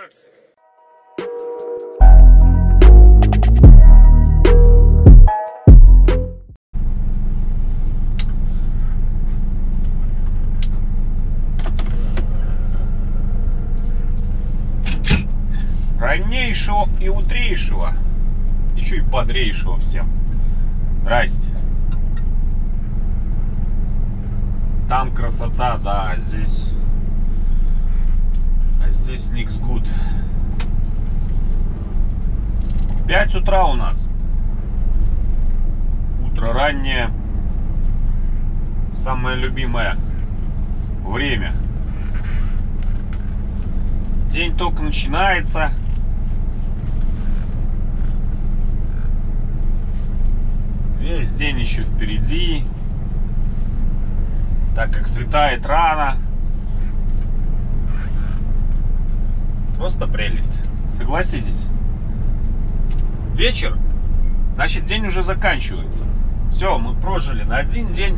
акции. Раннейшего и утрейшего, еще и бодрейшего всем. Здрасте. Там красота, да, а здесь никс гуд. 5 утра у нас. Утро раннее. Самое любимое время. День только начинается. Весь день еще впереди. Так как светает рано. Просто прелесть. Согласитесь. Вечер, значит, день уже заканчивается. Все, мы прожили на один день.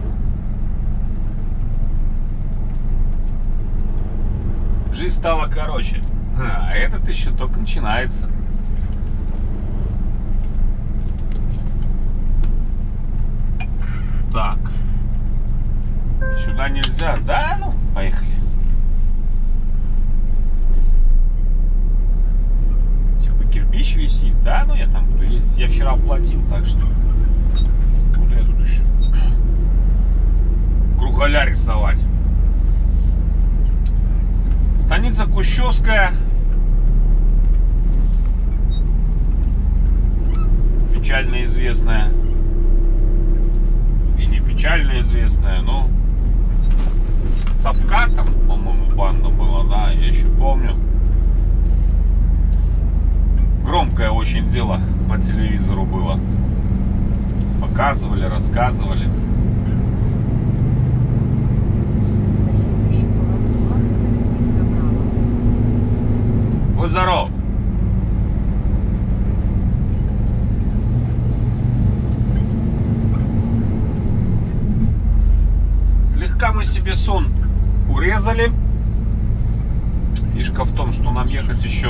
Жизнь стала короче. А этот еще только начинается. Так. Сюда нельзя. Да, ну, поехали. Типа кирпич висит. Да, ну я там буду ездить. Я вчера оплатил, так что буду я тут еще кругаля рисовать. Станица Кущевская. Печально известная. И не печально известная, но Цапка там, по-моему, банда была, да, я еще помню. Громкое очень дело по телевизору было. Показывали, рассказывали. Будь здоров! Слегка мы себе сон урезали. Фишка в том, что нам ехать еще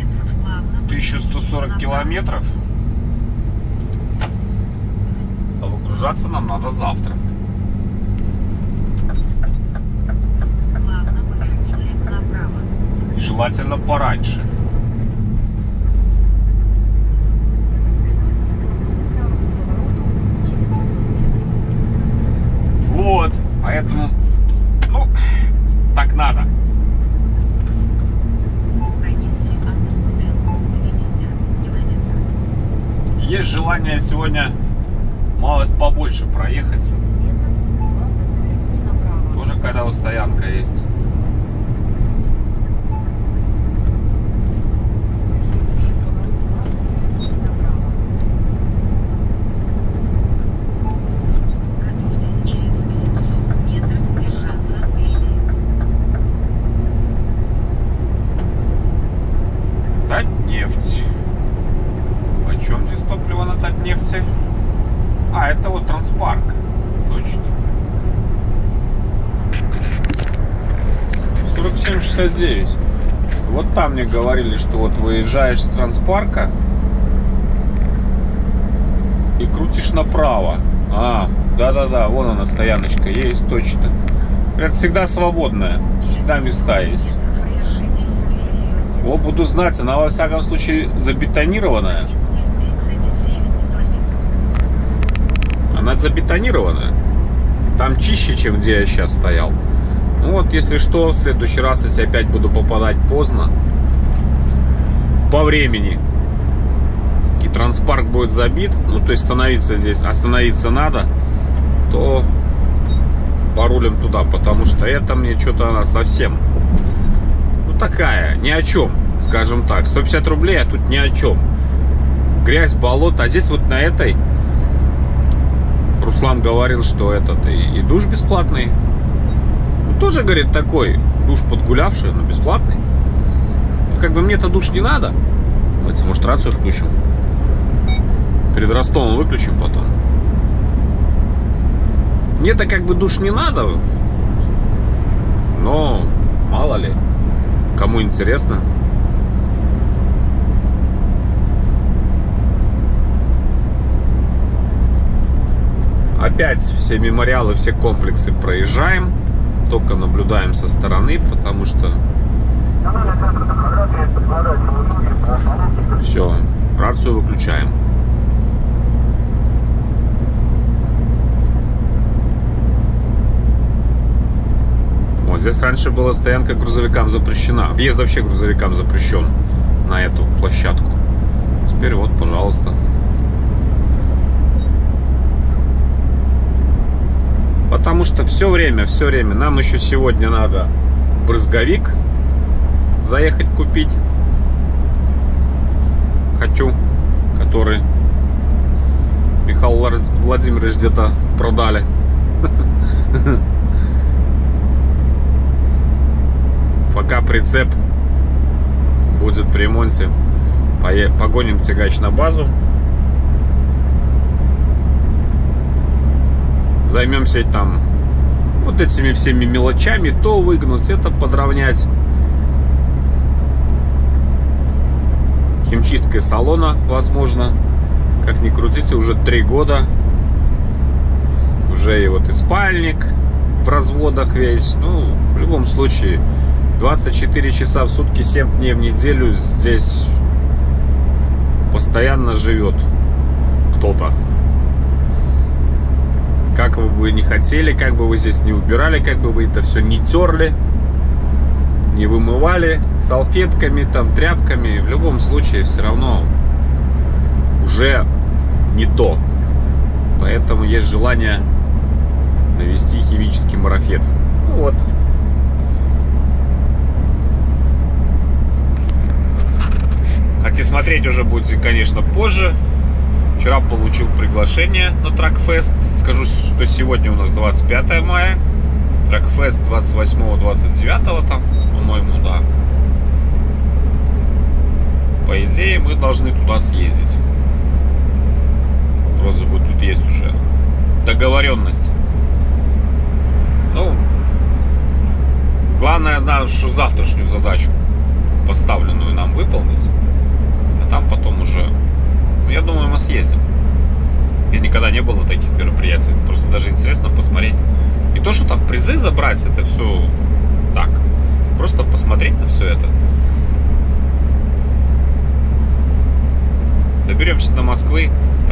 1140 километров. А выгружаться нам надо завтра. Плавно поверните направо. И желательно пораньше. Вот, поэтому, ну, так надо. Проедьте 1,2 километра. Есть желание сегодня малость побольше проехать. Тоже когда вот стоянка есть. Готовьтесь через 800 метров держаться левее. Татнефть. Почем здесь топливо на Татнефти? А, это вот Транспарк. Точно. 47,69. Вот там мне говорили, что вот выезжаешь с Транспарка и крутишь направо. А, да-да-да, вон она стояночка есть, точно. Это всегда свободная. Всегда места есть. Держитесь левее. Вот буду знать, она во всяком случае забетонированная. Проедьте 39 километров. Она забетонированная. Там чище, чем где я сейчас стоял. Ну вот, если что, в следующий раз, если опять буду попадать поздно, по времени, и Транспарк будет забит, ну, то есть остановиться здесь, остановиться надо, то порулим туда, потому что это мне что-то она совсем, ну, такая, ни о чем, скажем так. 150 рублей, а тут ни о чем. Грязь, болото, а здесь вот на этой Руслан говорил, что этот и душ бесплатный. Ну, тоже, говорит, такой душ подгулявший, но бесплатный. Ну, как бы мне-то душ не надо. Давайте, может, рацию включим. Перед Ростовом выключим потом. Мне-то как бы душ не надо. Но, мало ли, кому интересно. Опять все мемориалы, все комплексы проезжаем. Только наблюдаем со стороны, потому что... Все, рацию выключаем. Вот здесь раньше была стоянка грузовикам запрещена. Въезд вообще грузовикам запрещен на эту площадку. Теперь вот, пожалуйста. Потому что все время, нам еще сегодня надо брызговик заехать купить. Хочу, который Михаил Владимирович где-то продали. Пока прицеп будет в ремонте, погоним тягач на базу. Займемся там вот этими всеми мелочами, то выгнуть, это подровнять. Химчисткой салона, возможно. Как ни крутите, уже 3 года. Уже и вот и спальник в разводах весь. Ну, в любом случае, 24 часа в сутки, 7 дней в неделю здесь постоянно живет кто-то. Как вы бы не хотели, как бы вы здесь не убирали, как бы вы это все не терли, не вымывали салфетками, там, тряпками, в любом случае все равно уже не то. Поэтому есть желание навести химический марафет. Ну вот. Хотите смотреть уже будете, конечно, позже. Вчера получил приглашение на Тракфест. Скажу, что сегодня у нас 25 мая. Тракфест 28-29 там, по-моему, да. По идее, мы должны туда съездить. Вроде бы тут есть уже договоренность. Ну, главное, нашу завтрашнюю задачу, поставленную нам, выполнить. А там потом уже... Я думаю, мы съездим. Я никогда не был на таких мероприятиях. Просто даже интересно посмотреть. Не то, что там призы забрать, это все так. Просто посмотреть на все это. Доберемся до Москвы,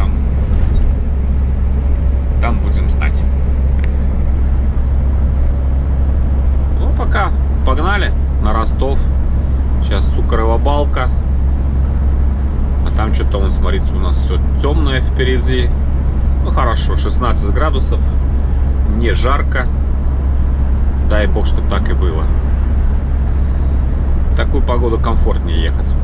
там будем знать. Ну, пока погнали на Ростов. Сейчас Цукорова Балка. А там что-то, вон, смотрите, у нас все темное впереди. Ну, хорошо, 16 градусов. Не жарко. Дай бог, чтобы так и было. В такую погоду комфортнее ехать.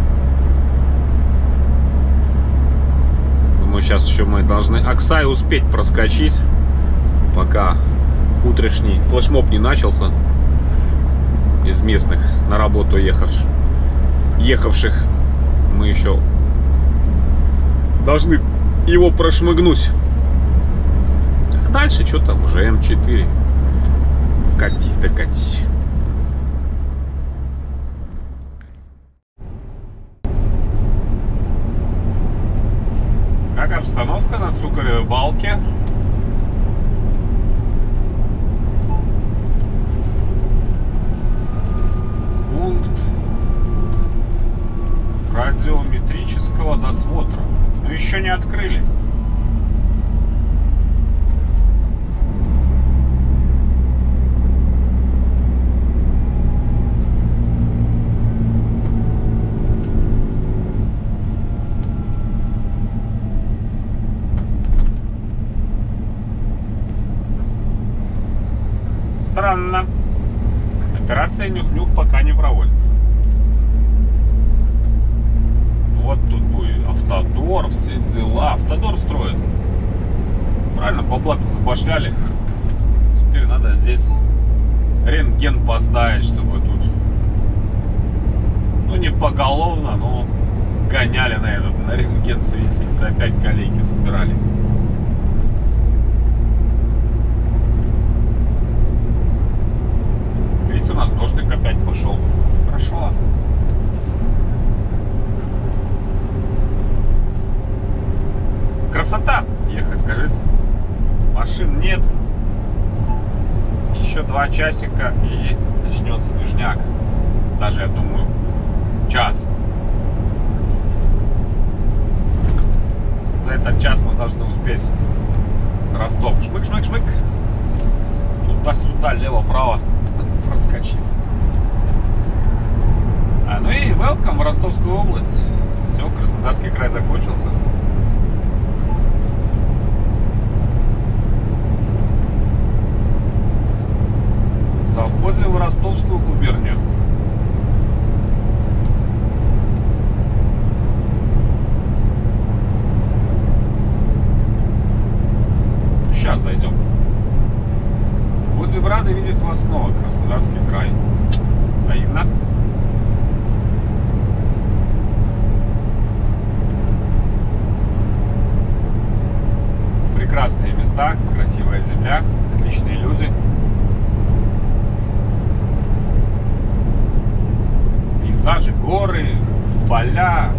Думаю, сейчас еще мы должны Аксай успеть проскочить, пока утренний флешмоб не начался. Из местных на работу ехавших. Мы еще должны его прошмыгнуть. А дальше что там уже М4. Катись да катись. Как обстановка на Цукоревой Балке? Пункт радиометрического досмотра. Но еще не открыли. Странно. Операция Нюх-Нюх пока не проводится. Вот тут будет Автодор, все дела. Автодор строит. Правильно, бабла-то забашляли. Теперь надо здесь рентген поставить, чтобы тут, ну, не поголовно, но гоняли на рентген светиться. Опять колейки собирали. Видите, у нас дождик опять пошел. Хорошо. Красота ехать, скажите. Машины полчасика и начнется движняк. Даже, я думаю, час. За этот час мы должны успеть Ростов. Шмык-шмык-шмык. Туда-сюда, лево-право проскочить. Ну и welcome в Ростовскую область. Все, Краснодарский край закончился. Заходим в Ростовскую губернию. Сейчас зайдем. Будем рады видеть вас снова, Краснодарский край. Взаимно. Прекрасные места, красивая земля, отличные люди. Пейзажи, горы, поля,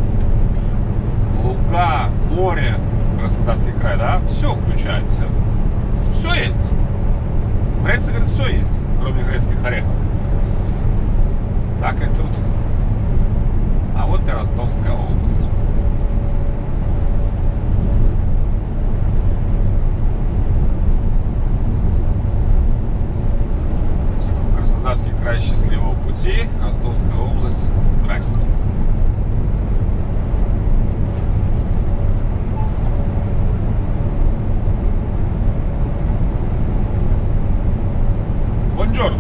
луга, море. Краснодарский край, да? Все включается. Все есть. Греция, говорит, все есть, кроме грецких орехов. Так и тут. А вот и Ростовская область. Краснодарский край, счастливого пути. Ростовская область, здрасте. Бонжорно.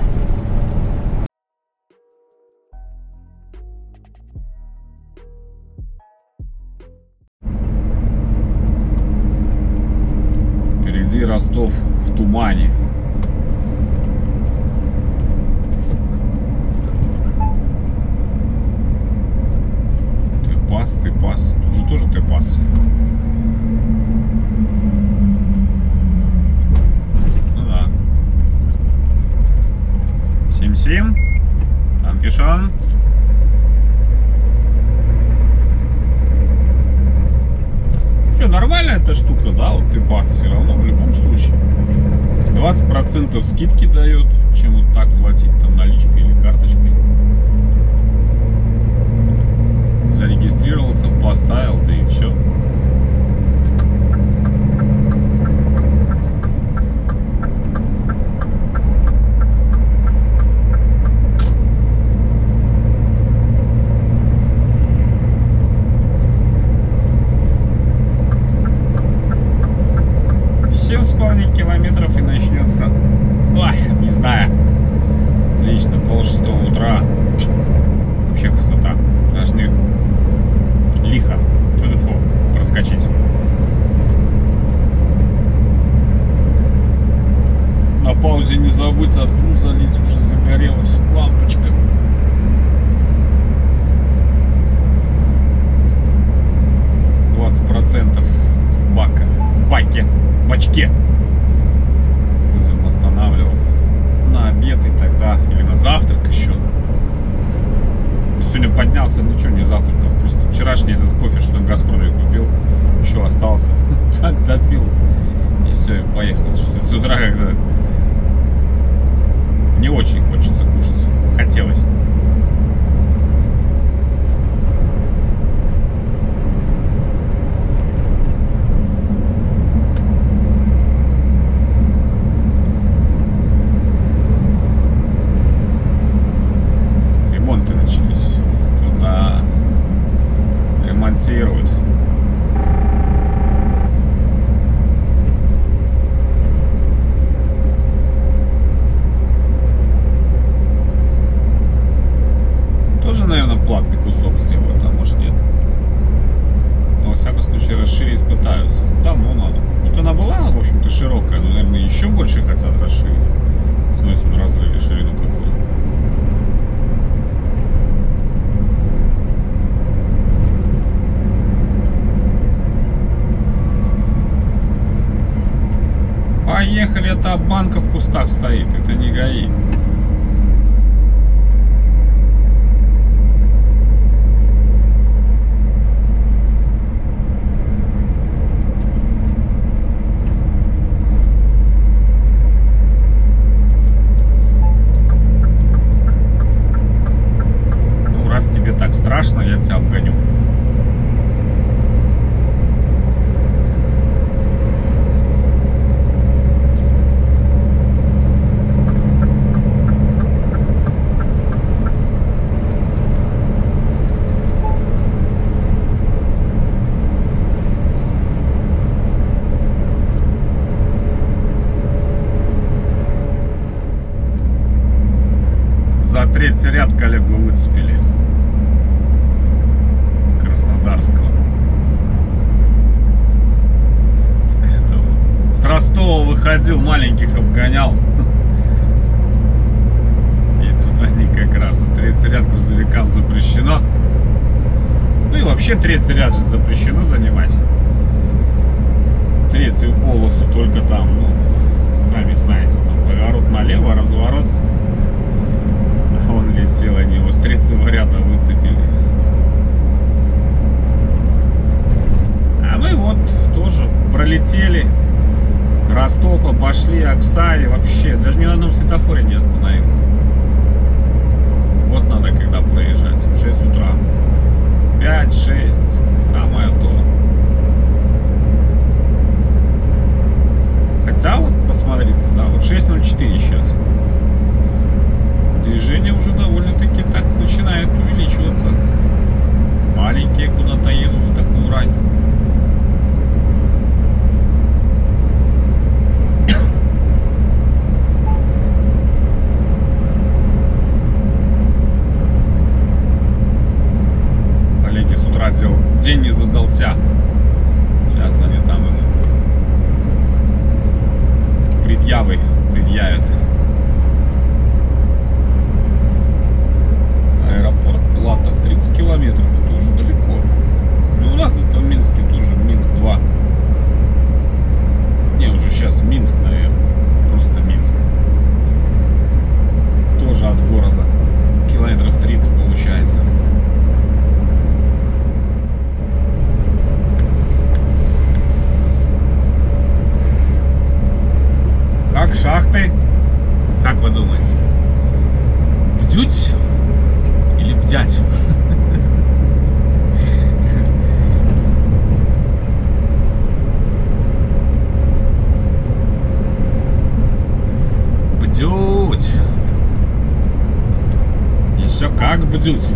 Впереди Ростов в тумане. Ты-пас. Тут же тоже ты-пас. Ну да. Сим-сим. Анкишан. Что, нормальная эта штука, да? Вот ты-пас все равно в любом случае. 20% скидки дает, чем вот так платить там наличкой или карточкой. Зарегистрировался, поставил, да и все. Километров и начнется, ой, не знаю, отлично, 5:30 утра, вообще красота, должны лихо проскочить. На паузе не забыть одну залить, уже загорелась лампочка. %20 в баках, в бачке. Будем останавливаться на обед и тогда, или на завтрак еще. Сегодня поднялся, ничего не завтракал, просто вчерашний этот кофе, что в Газпроме купил, еще остался, так допил, и все, и поехал. Что-то с утра как-то не очень хочется кушать, хотелось. Ремонтируют. Тоже, наверное, платный кусок сделают, а может нет. Но, во всяком случае, расширить пытаются. Давно надо. Вот она была, в общем-то, широкая, но, наверное, еще больше хотят расширить. Смотрите, на разрыве ширину какую. Поехали, это банка в кустах стоит, это не ГАИ. третий ряд коллегу выцепили. Краснодарского. С Ростова выходил, маленьких обгонял. И тут они как раз. Третий ряд грузовикам запрещено. Ну и вообще третий ряд же запрещено занимать. Третью полосу только там, ну, сами знаете, там поворот налево, разворот. А он летел, они его с третьего ряда выцепили. А мы вот тоже пролетели Ростов, пошли Аксай, вообще даже ни на одном светофоре не остановился. Вот надо когда проезжать, в 6 утра, 5-6, самое то. Хотя вот посмотрите, да, вот 6:04 сейчас. Движение уже довольно-таки так начинает увеличиваться. Маленькие куда-то едут в такую рань. Коллеги с утра день не задался. Сейчас они там ему предъявят. Аэропорт Платов 30 километров, тоже далеко. Ну, у нас это в Минске тоже, Минск 2. Не, уже сейчас Минск, наверное. Просто Минск. Тоже от города. Километров 30 получается. Как шахты? Как вы думаете? Бдють или бдять? Бдють. Еще как бдють.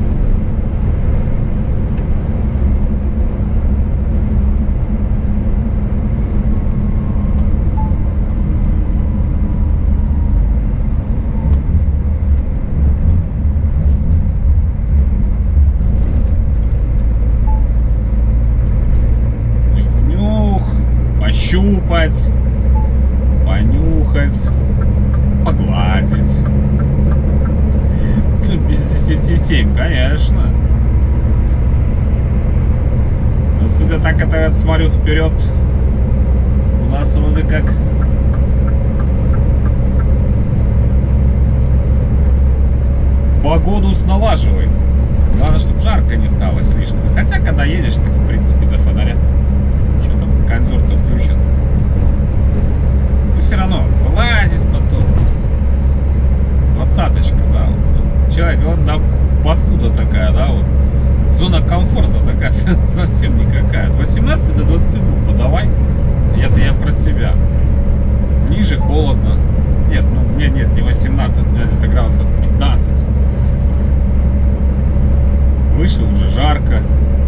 Пощупать, понюхать, погладить. Без 10,7, конечно. Но судя так, это я смотрю вперед, у нас вроде как погоду налаживается. Главное, чтобы жарко не стало слишком. Хотя, когда едешь, так в принципе до фонаря. Что там, кондер-то включен. Но все равно, вылазить потом. 20-очка, да. Человек, вот, да, паскуда такая, да, вот. Зона комфорта такая совсем никакая. От 18 до 22 подавай. Это я про себя. Ниже холодно. Нет, ну, мне нет, не 18, у меня где-то градусов 15. Выше уже жарко.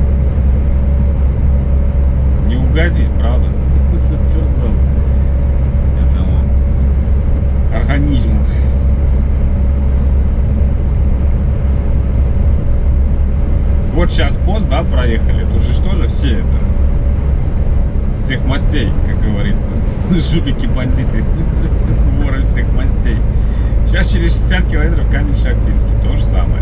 Не угодить, правда? Это трудно. Этому организму. Вот сейчас пост, да, проехали. Тут же что же все это? Всех мастей, как говорится. Жулики, бандиты. Воры всех мастей. Сейчас через 60 километров Камень-Шахтинский. То же самое.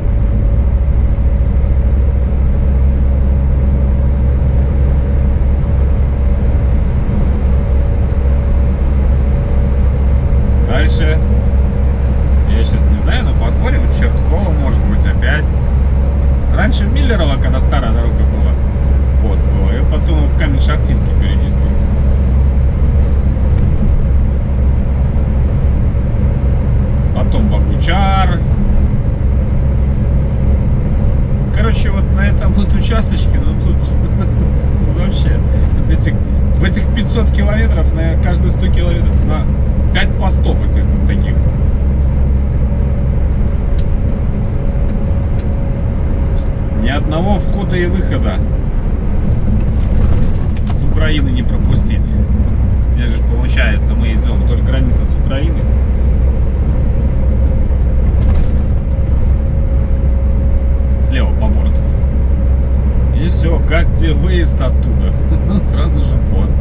Дальше, я сейчас не знаю, но посмотрим, Черткова, может быть, опять. Раньше в Миллерово, когда старая дорога была, пост был, и потом в Камень-Шахтинский перенесли. Потом Богучар. Короче, вот на этом вот участочке, ну тут вообще, в этих 500 километров, на каждые 100 километров, на 5 постов этих вот таких. Ни одного входа и выхода с Украины не пропустить. Где же получается, мы идем вдоль границы с Украиной. где выезд оттуда, сразу же пост.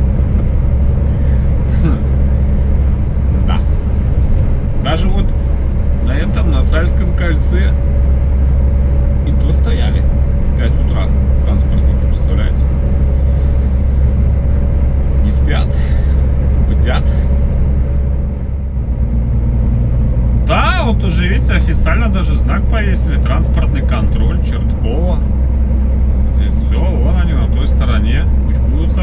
Да. Даже вот на этом, на Сальском кольце и то стояли в 5 утра транспортники, представляете? Не спят, бдят. Да, вот уже, видите, официально даже знак повесили. Транспортный контроль Черткова. Здесь все, вон они на той стороне кучкуются.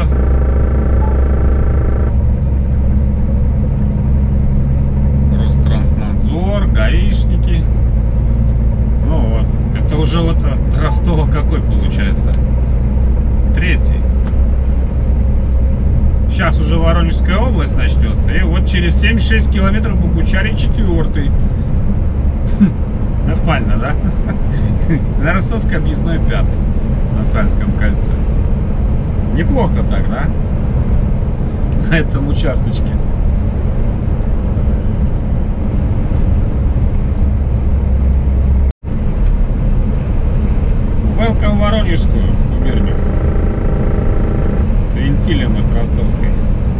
Ространснадзор, гаишники. Ну вот, это уже вот от Ростова какой получается? 3-й. Сейчас уже Воронежская область начнется. И вот через 76 километров Богучаре 4-й. Нормально, да? На Ростовской объездной 5-й. На Сальском кольце. Неплохо так, да? На этом участочке. Welcome в Воронежскую губернию. Свинтили мы с Ростовской.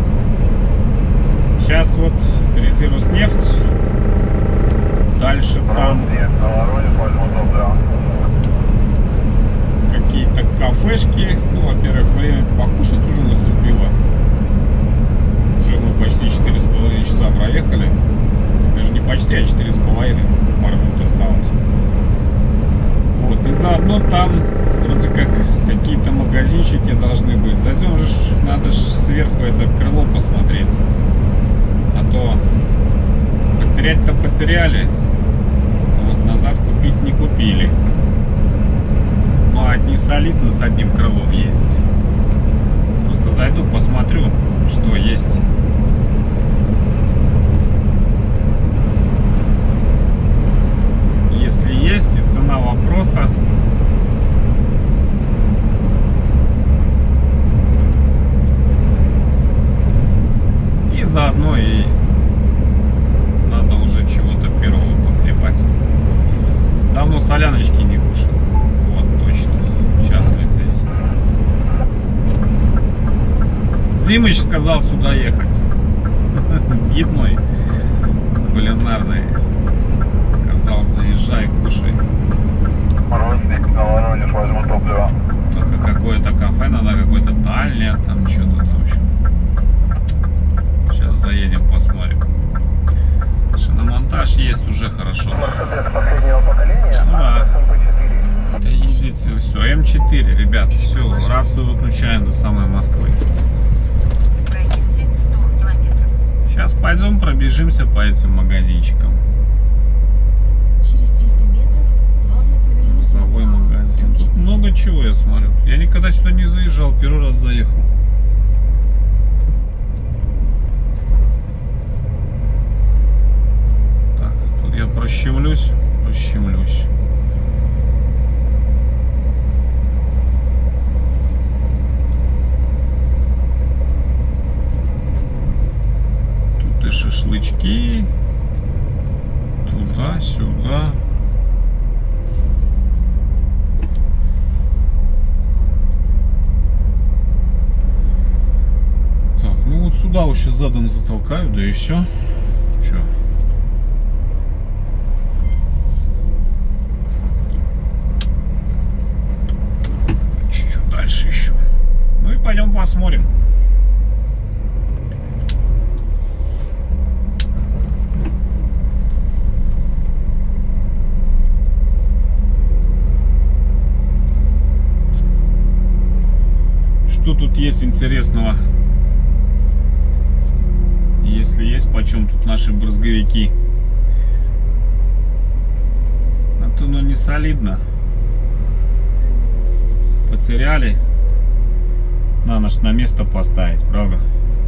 Сейчас вот впереди Роснефть. Дальше там какие-то кафешки. Ну, во-первых, время покушать уже наступило. Уже мы почти 4,5 часа проехали. Даже не почти, а 4,5. Пару минут осталось. Вот, и заодно там вроде как какие-то магазинчики должны быть. Зайдем же, надо же сверху это крыло посмотреть. А то потерять-то потеряли. Вот назад купить не купили. Ну, а не солидно с одним крылом ездить. Просто зайду, посмотрю, что есть. Если есть, и цена вопроса. И заодно и надо уже чего-то первого похлебать. Давно соляночки не кушал. Вот точно. Сейчас вот здесь. Димыч сказал сюда ехать. Гид мой кулинарный. Сказал, заезжай, кушай. Ростик на Воронеж, возьму топливо. Только какое-то кафе надо, какое-то дальнее, там что-то, в общем. Сейчас заедем, посмотрим. Шиномонтаж есть уже хорошо. Мерседес последнего поколения. Ну да. MP4. Это ездите, все, М4, ребят, все, рацию выключаем до самой Москвы. Проедьте 100 километров. Сейчас пойдем пробежимся по этим магазинчикам. Через 300 метров главное повернуть Грузовой направо. магазин. Там Тут 4. много чего я смотрю. Я никогда сюда не заезжал, первый раз заехал. Так, тут я прощемлюсь. Тут и шашлычки. Туда-сюда. Так, ну вот сюда вот сейчас задом затолкаю, да и все. Че? Чуть-чуть дальше еще. Ну и пойдем посмотрим. Что тут есть интересного? Если есть, почем тут наши брызговики? А то, ну, не солидно. Потеряли. Надо ж на место поставить, правда?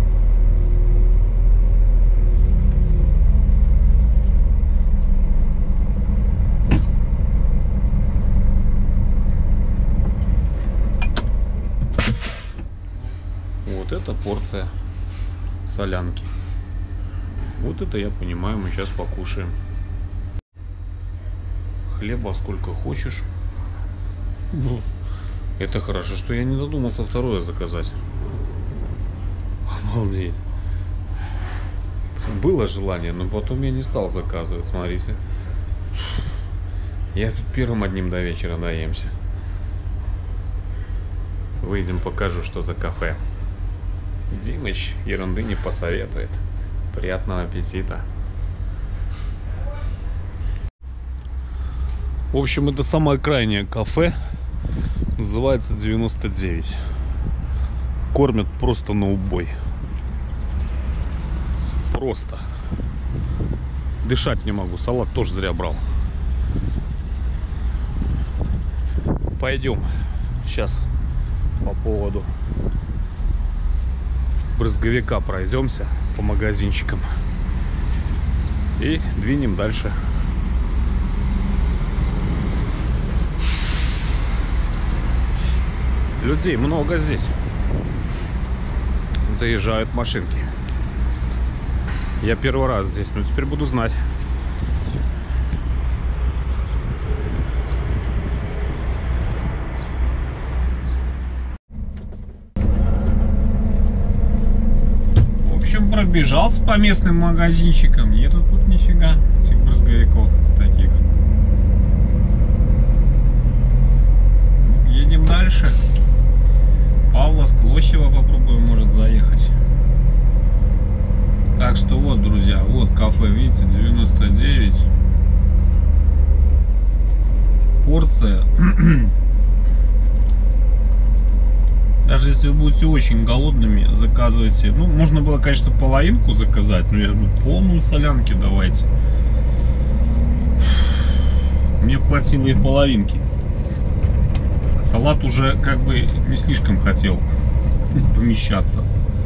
Вот это порция солянки. Вот это, я понимаю, мы сейчас покушаем. Хлеба сколько хочешь. Это хорошо, что я не додумался второе заказать. Обалдеть. Было желание, но потом я не стал заказывать, смотрите. Я тут первым одним до вечера доемся. Выйдем, покажу, что за кафе. Димыч ерунды не посоветует. Приятного аппетита. В общем, это самое крайнее кафе. Называется 99. Кормят просто на убой. Просто. Дышать не могу. Салат тоже зря брал. Пойдем. Сейчас по поводу брызговика пройдемся по магазинчикам. И двинем дальше. Людей много здесь. Заезжают машинки. Я первый раз здесь, но теперь буду знать. В общем, пробежался по местным магазинчикам. Нету тут нифига этих брызговиков таких. Едем дальше. Павла Склощева попробуем, может, заехать. Так что вот, друзья, вот кафе, видите, 99. Порция. Даже если вы будете очень голодными, заказывайте. Ну, можно было, конечно, половинку заказать, но я думаю, полную солянки давайте. Мне хватило и половинки. Салат уже как бы не слишком хотел помещаться.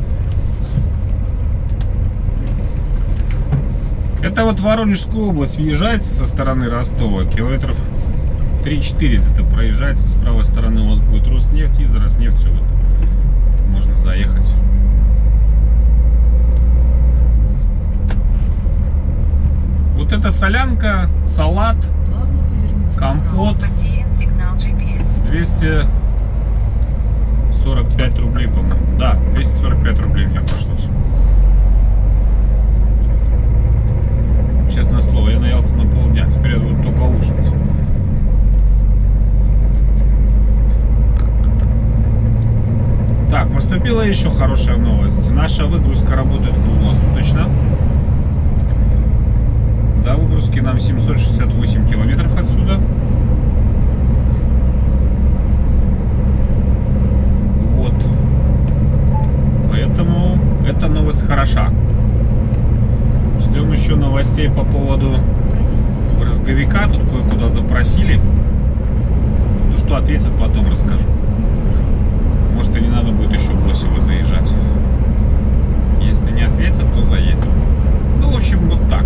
Это вот Воронежскую область въезжается со стороны Ростова, километров 3-4 где-то проезжается, с правой стороны у вас будет Роснефть и за Роснефтью вот можно заехать. Вот это солянка, салат, компот. Потерян сигнал GPS. 245 рублей, по-моему. Да, 245 рублей мне обошлось. Честное слово, я наелся на полдня, теперь я буду только ужинать. Так, поступила еще хорошая новость. Наша выгрузка работает круглосуточно. До выгрузки нам 768 километров отсюда. Вот. Поэтому эта новость хороша. Ждем еще новостей по поводу брызговика. Тут кое-куда запросили. Ну что, ответят, потом расскажу. Может, и не надо будет еще в Лосево заезжать. Если не ответят, то заедем. Ну, в общем, вот так.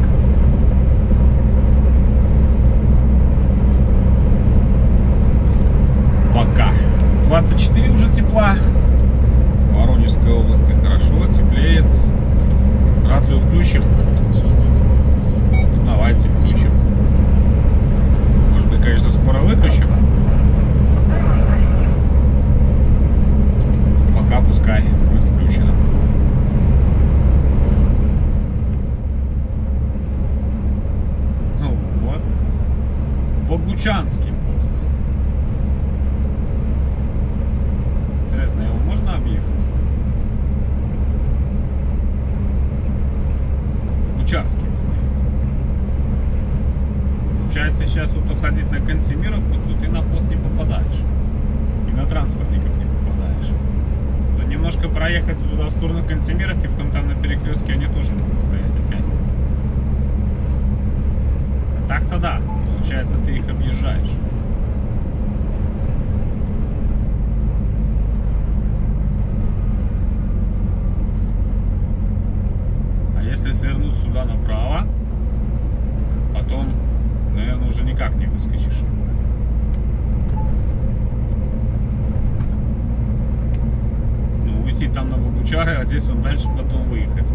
Пока. 24 уже тепла. В Воронежской области хорошо, теплеет. Рацию включим. Давайте включим. Может быть, конечно, скоро выключим. Пока пускай будет включено. Ну вот. Богучанский пост. Интересно, его можно объехать? Богучанский. Получается, сейчас вот уходить на Кантемировку, тут и на пост не попадаешь. И на транспортников не попадаешь. Но немножко проехать туда в сторону Кантемировки, потом там на перекрестке они тоже могут стоять опять. А так-то да. Получается, ты их объезжаешь. А если свернуть сюда направо, потом, наверное, уже никак не выскочишь. Ну, уйти там на Богучары, а здесь вон дальше потом выехать.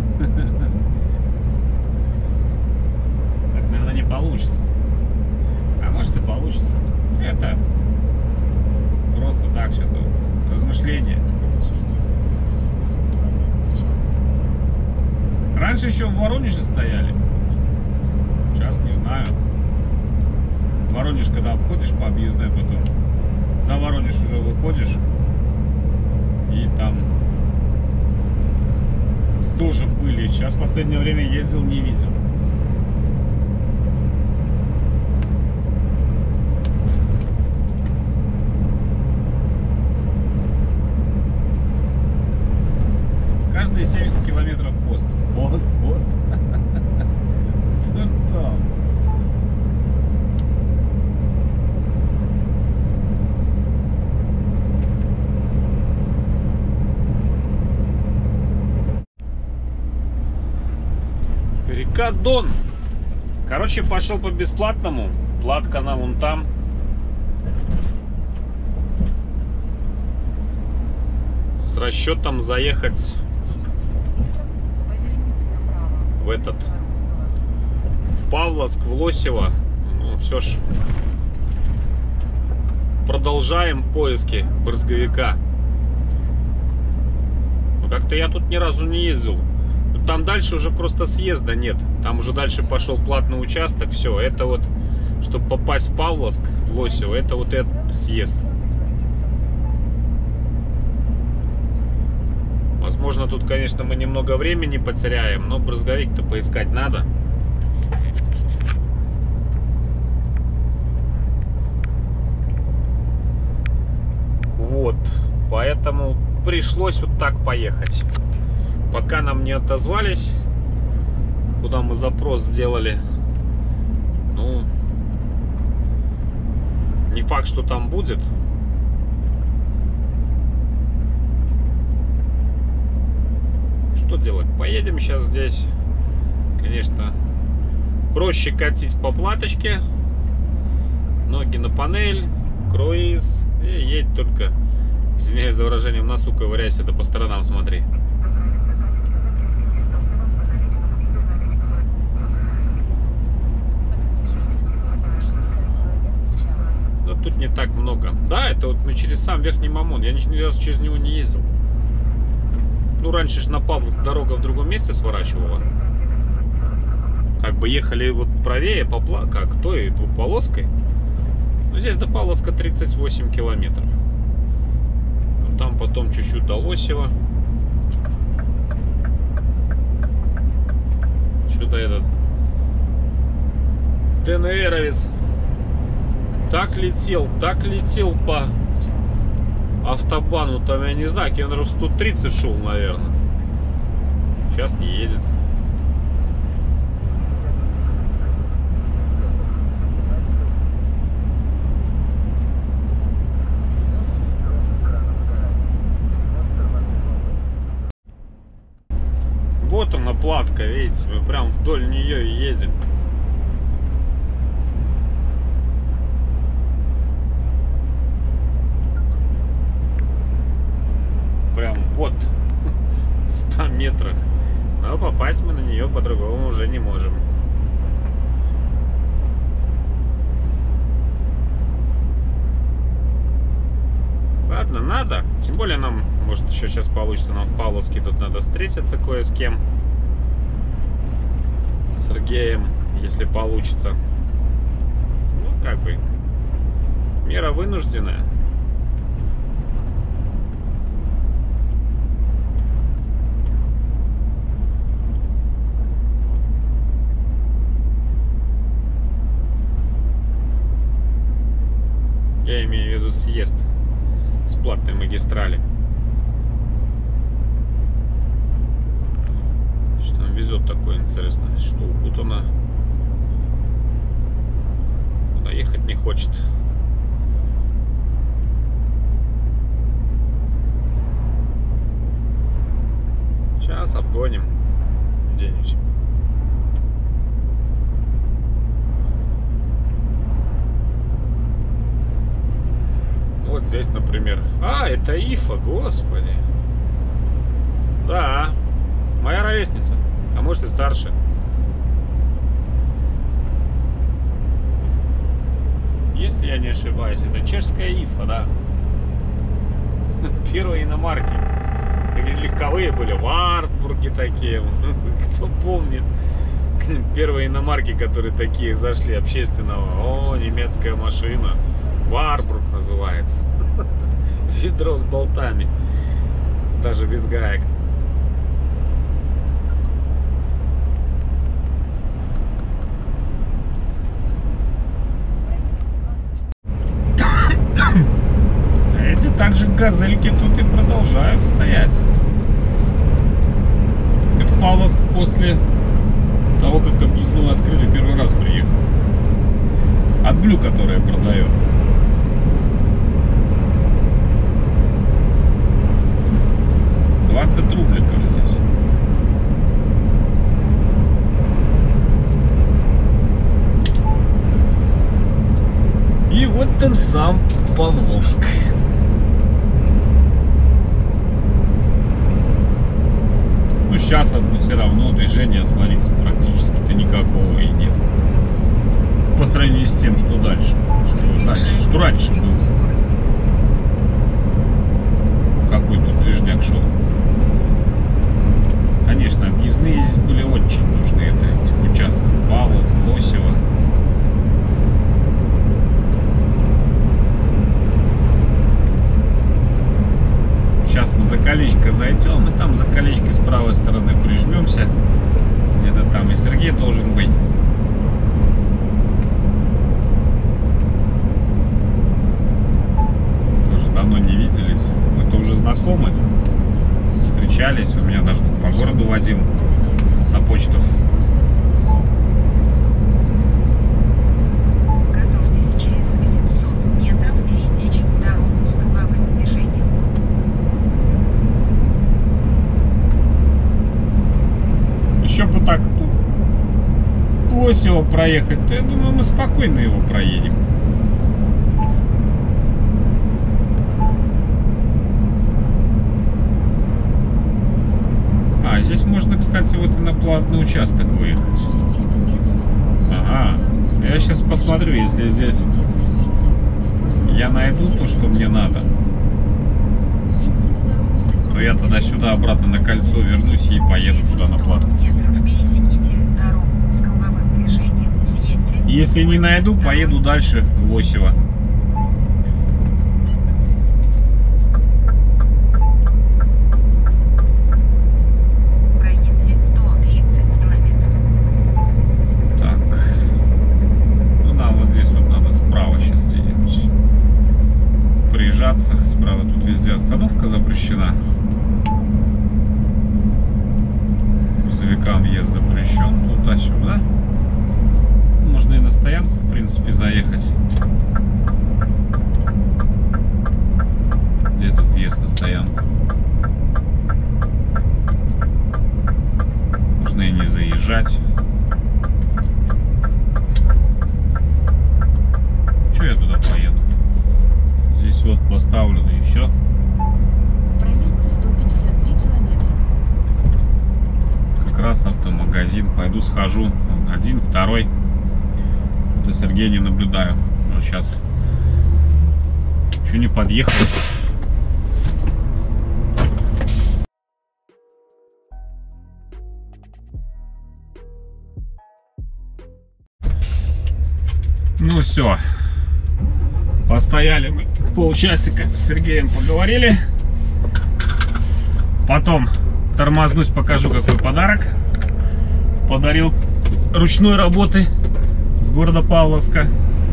Так, наверное, не получится. А может и получится. Это просто раньше еще в Воронеже стояли. Сейчас не знаю. Воронеж, когда обходишь по объездной потом, за Воронеж уже выходишь, и там тоже были. Сейчас в последнее время ездил, не видел. Каждые 70 километров пост. Пост. Река Дон. Короче, пошел по бесплатному. Платка она вон там. С расчетом заехать Через 300 метров поверните направо. в этот, Воровского. в Павловск, в Лосево. Ну, все ж. Продолжаем поиски брызговика. Но как-то я тут ни разу не ездил. Там дальше уже просто съезда нет. Там уже дальше пошел платный участок. Все, это вот, чтобы попасть в Павловск, в Лосево, это вот этот съезд. Возможно, тут, конечно, мы немного времени потеряем, но брызговик-то поискать надо. Вот, поэтому пришлось вот так поехать. Пока нам не отозвались, куда мы запрос сделали. Ну, не факт, что там будет. Что делать? Поедем сейчас здесь. Конечно, проще катить по платочке. Ноги на панель, круиз. И едь только, извиняюсь за выражение, в носу ковыряйся, да по сторонам смотри. Но тут не так много. Да, это вот мы через сам Верхний Мамон. Я ни разу через него не ездил. Ну, раньше же на Павловск дорога в другом месте сворачивала. Как бы ехали вот правее, как той двухполоской. Но здесь до Павловска 38 километров. Там потом чуть-чуть до Лосева. Что-то этот ДНРовец так летел по автобану, там, я не знаю, километров 130 шел, наверное. Сейчас не едет. Вот она, платка, видите, мы прям вдоль нее и едем. Прям вот в 100 метрах. Но попасть мы на нее по-другому уже не можем. Ладно, надо. Тем более нам, может, еще сейчас получится, нам в Павловске тут надо встретиться кое с кем. С Сергеем, если получится. Ну, как бы, мера вынужденная. Я имею в виду съезд с платной магистрали. Что нам везет такое, интересно? Что укутано? Куда ехать не хочет. Сейчас обгоним где-нибудь. Вот здесь, например. А, это Ифа, господи. Да, моя ровесница. А может и старше. Если я не ошибаюсь, это чешская Ифа, да. Первые иномарки. легковые были, Вартбурги такие, кто помнит. Первые иномарки, которые такие зашли, общественного. О, немецкая машина. Варбург называется. Ведро с болтами. Даже без гаек. Эти также газельки тут и продолжают стоять. Это в Павловск после того, как объездную открыли, первый раз приехал. От Блю, которая продает. $20 здесь. И вот он сам Павловск. Ну сейчас все равно движения, смотрите, практически-то никакого и нет. По сравнению с тем, что дальше. Что раньше было. Какой тут движняк шел. Конечно, объездные здесь были очень нужны. Это этих участков Павловск, Лосево. Сейчас мы за колечко зайдем, и там за колечко с правой стороны прижмемся. Где-то там и Сергей должен быть. Тоже давно не виделись. Мы-то уже знакомы. Встречались. Он меня даже по городу возил на почту. Готовьтесь через 800 метров пересечь дорогу с круговым движением. Еще бы так Лосево проехать, то я думаю, мы спокойно его проедем. А, здесь можно, кстати, вот и на платный участок выехать. Ага, я сейчас посмотрю, если здесь я найду то, что мне надо, то я тогда сюда обратно на кольцо вернусь и поеду сюда на плату. Пересеките дорогу с круговым движением. Съедьте. Если не найду, поеду дальше в Лосево. Проедьте 130 километров. Так. Ну да, вот здесь вот надо справа сейчас где-нибудь приезжаться. Справа тут везде остановка запрещена. Грузовикам въезд запрещен туда-сюда. Можно и на стоянку, в принципе, заехать. Где тут въезд на стоянку? Можно и не заезжать. Че я туда поеду? Здесь вот поставлено и все. Проедьте 153 километра. Как раз автомагазин. Пойду схожу. Один, второй. Это Сергея не наблюдаю. Но сейчас еще не подъехал. Ну все. Постояли мы полчасика с Сергеем, поговорили. Потом тормознусь, покажу, какой подарок подарил ручной работы с города Павловска.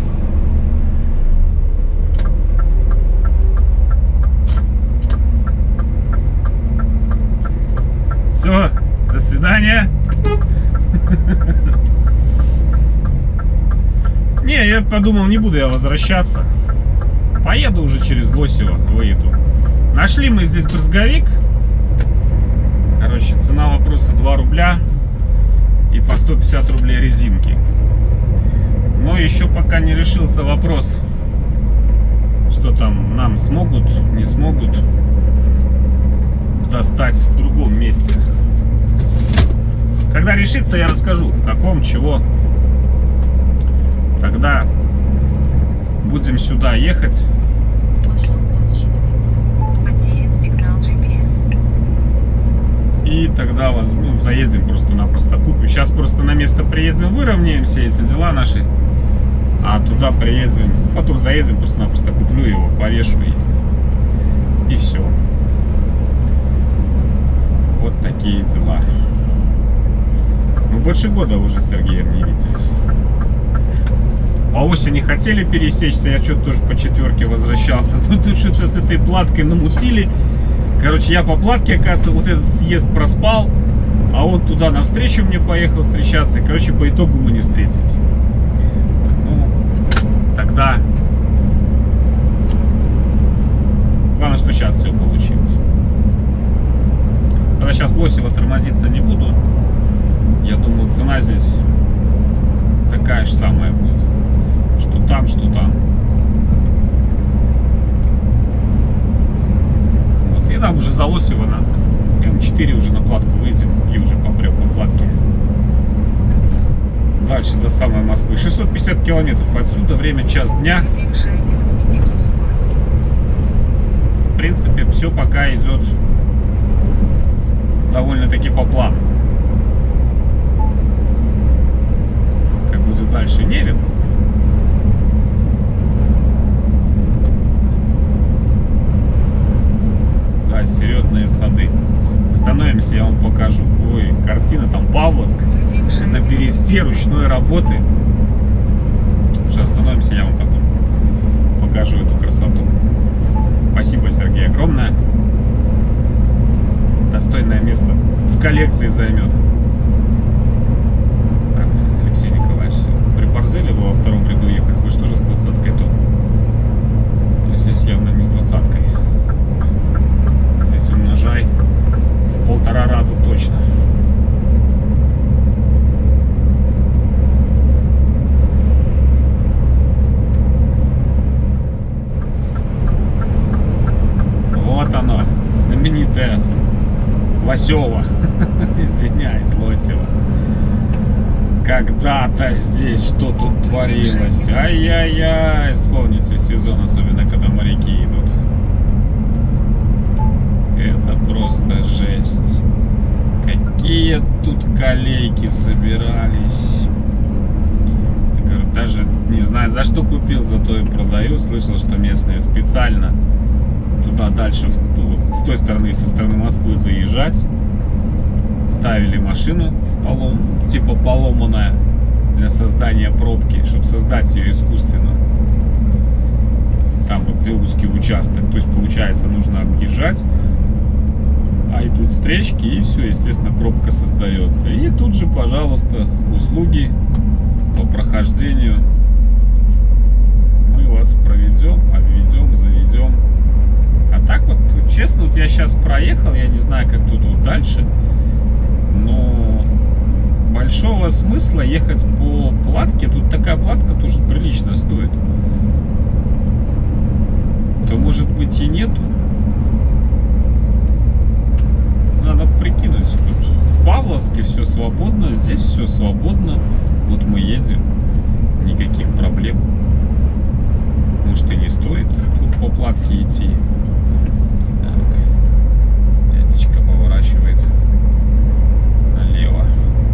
Все, до свидания. Не, я подумал, не буду я возвращаться. Поеду уже через Лосево, выеду. Нашли мы здесь брызговик. Короче, цена вопроса 2 рубля. И по 150 рублей резинки. Но еще пока не решился вопрос, что там нам смогут, не смогут достать в другом месте. Когда решится, я расскажу, в каком, чего. Тогда будем сюда ехать. Маршрут рассчитывается. Потерян сигнал GPS. И тогда заедем просто-напросто купим. Сейчас просто на место приедем, выровняем все эти дела наши. А туда приедем, потом заедем, просто-напросто куплю его, повешу и все. Вот такие дела. Мы больше года уже с Сергеем не виделись. По осени хотели пересечься, я что-то тоже по четверке возвращался. Ну тут что-то с этой платкой намутили. Короче, я по платке, оказывается, вот этот съезд проспал. А он туда навстречу мне поехал встречаться. Короче, по итогу мы не встретились. Ну, тогда... Главное, что сейчас все получилось. Когда сейчас Лосева тормозиться не буду, я думаю, цена здесь такая же самая будет. Что там, что там. Вот, и там уже за Лосева на М4 уже на платку выйдем и уже попрем по платке. Дальше до самой Москвы. 650 километров отсюда, время час дня. Превышаете допустимую скорость. В принципе, все пока идет довольно-таки по плану. Как будет дальше, не видно. Заосерёдные сады. Остановимся, я вам покажу. Ой, картина там Павловск. На бересте ручной работы. Сейчас остановимся, я вам потом покажу эту красоту. Спасибо, Сергей, огромное. Достойное место в коллекции займет. Так, Алексей Николаевич, приборзели вы во втором ряду ехать? Вы что же с 20-кой то? Здесь явно не с 20-кой. Здесь умножай в 1,5 раза точно. Вот оно, знаменитое Лосева. Извиняюсь, Лосева. Когда-то здесь что тут творилось. Ай-яй-яй. Вспомните сезон, особенно когда моряки идут. Это просто жесть. Какие тут колейки собирались. Я говорю, даже не знаю, за что купил, зато и продаю. Слышал, что местные специально туда дальше, с той стороны, со стороны Москвы заезжать, ставили машину типа поломанная для создания пробки, чтобы создать ее искусственно. Там вот где узкий участок, то есть получается нужно объезжать, а идут встречки, и все, естественно, пробка создается. И тут же, пожалуйста, услуги по прохождению. Мы вас проведем, обведем, заведем. А так вот, честно, вот я сейчас проехал, я не знаю, как тут вот дальше, но большого смысла ехать по платке, тут такая платка тоже прилично стоит, то может быть и нету. Надо прикинуть, тут в Павловске все свободно, здесь все свободно, вот мы едем, никаких проблем, может и не стоит тут по платке идти. Дядечка поворачивает налево.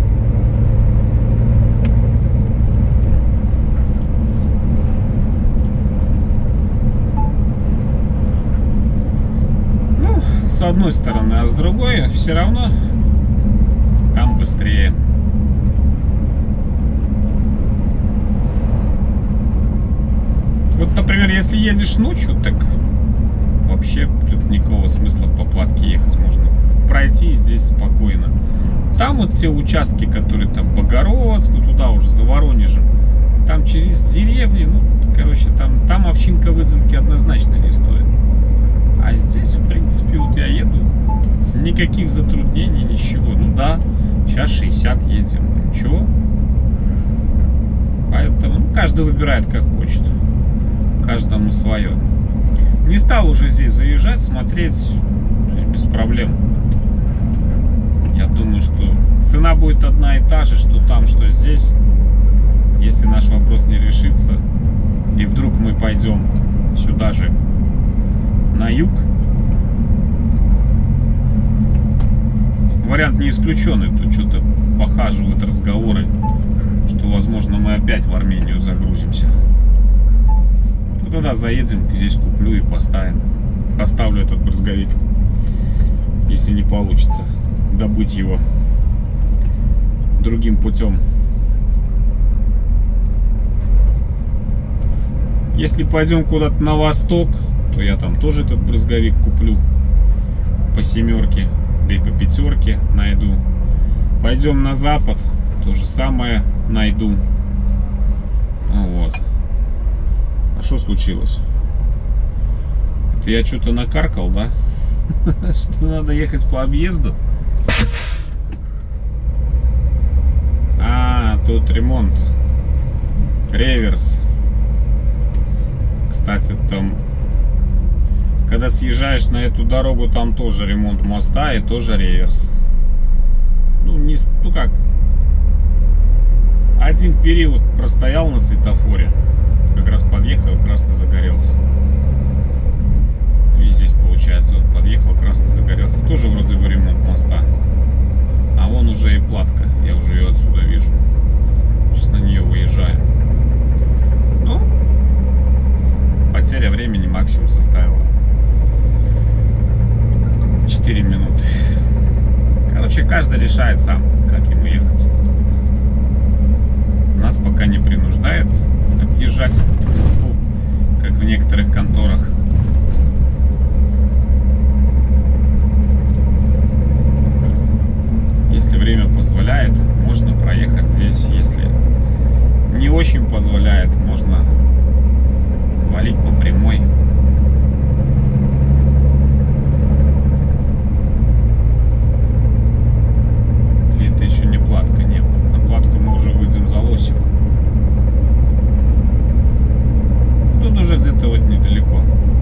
Ну, с одной стороны, а с другой все равно там быстрее. Вот, например, если едешь ночью, так вообще тут никакого смысла по платке ехать, можно пройти здесь спокойно. Там вот те участки, которые там Богородску, туда уже за Воронежем, там через деревни, ну, короче, там овчинка выделки однозначно не стоит. А здесь, в принципе, вот я еду, никаких затруднений, ничего. Ну да, сейчас 60 едем, ничего. Поэтому каждый выбирает как хочет, каждому свое. Не стал уже здесь заезжать, смотреть, без проблем. Я думаю, что цена будет одна и та же, что там, что здесь. Если наш вопрос не решится, и вдруг мы пойдем сюда же, на юг, вариант не исключенный. Тут что-то похаживают разговоры, что, возможно, мы опять в Армению загрузимся. Ну, тогда заедем, здесь куплю и поставим. Поставлю этот брызговик, если не получится добыть его другим путем. Если пойдем куда-то на восток, то я там тоже этот брызговик куплю по 7, да и по 5 найду. Пойдем на запад, то же самое найду. Вот. А что случилось? Это я что-то накаркал, да? Что надо ехать по объезду? А, тут ремонт. Реверс. Кстати, там, когда съезжаешь на эту дорогу, там тоже ремонт моста и тоже реверс. Ну как, один период простоял на светофоре, как раз подъехал, красный загорелся. И здесь получается, вот подъехал, красный загорелся. Тоже вроде бы ремонт моста. А вон уже и платка, я уже ее отсюда вижу. Сейчас на нее выезжаем. Ну, потеря времени максимум составила 4 минуты. Короче, каждый решает сам, как ему ехать. Нас пока не принуждают объезжать, как в некоторых конторах. Если время позволяет, можно проехать здесь. Если не очень позволяет, можно валить по прямой. Или это еще не платка? Нет, на платку мы уже выйдем за Лосево. Тут уже где-то вот недалеко.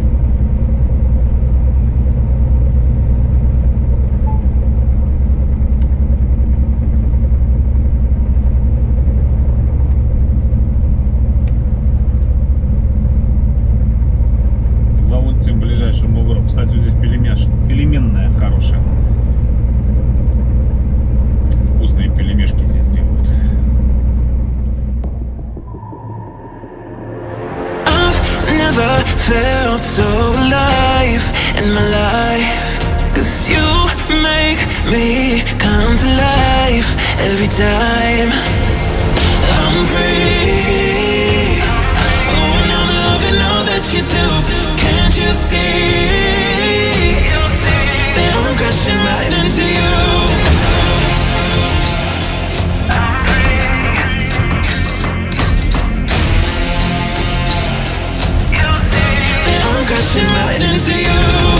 Кстати, здесь пельменная хорошая. Вкусные пельмешки здесь делают. Never felt so alive in my life. 'Cause you make me come to life every time I'm free. Oh, and I'm loving all that you do. Can't you see that I'm crashing right into you? That I'm crashing right into you.